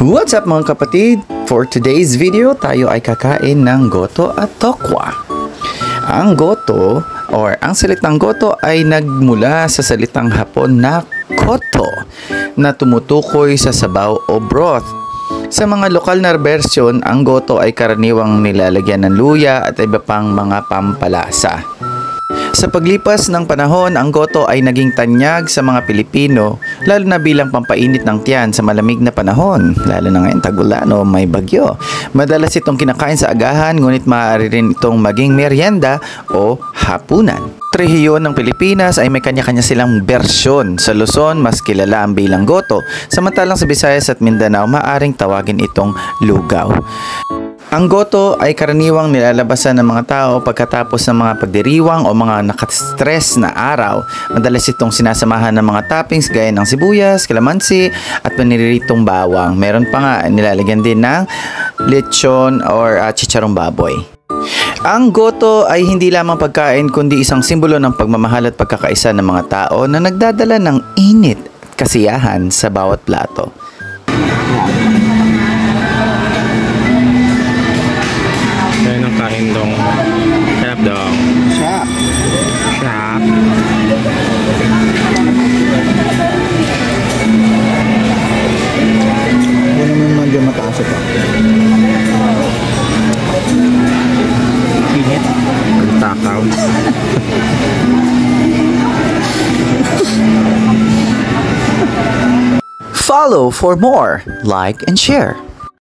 What's up mga kapatid? For today's video, tayo ay kakain ng goto at tokwa. Ang goto or ang salitang goto ay nagmula sa salitang Hapon na koto na tumutukoy sa sabaw o broth. Sa mga lokal na version, ang goto ay karaniwang nilalagyan ng luya at iba pang mga pampalasa. Sa paglipas ng panahon, ang goto ay naging tanyag sa mga Pilipino, lalo na bilang pampainit ng tiyan sa malamig na panahon, lalo na ngayon tag-ulan o may bagyo. Madalas itong kinakain sa agahan, ngunit maaari rin itong maging merienda o hapunan. Rehiyon ng Pilipinas ay may kanya-kanya silang bersyon. Sa Luzon, mas kilala ang bilang goto, samantalang sa Visayas at Mindanao, maaring tawagin itong lugaw. Ang goto ay karaniwang nilalabasan ng mga tao pagkatapos ng mga pagdiriwang o mga nakastress na araw. Madalas itong sinasamahan ng mga toppings gaya ng sibuyas, kalamansi at paniritong bawang. Meron pa nga nilalagyan din ng lechon or chicharong baboy. Ang goto ay hindi lamang pagkain kundi isang simbolo ng pagmamahal at pagkakaisa ng mga tao na nagdadala ng init at kasiyahan sa bawat plato. Kain dong. Sarap dong. Sarap. Sarap. Ano naman din mataas ito? Init. Takaw. Follow for more. Like and share.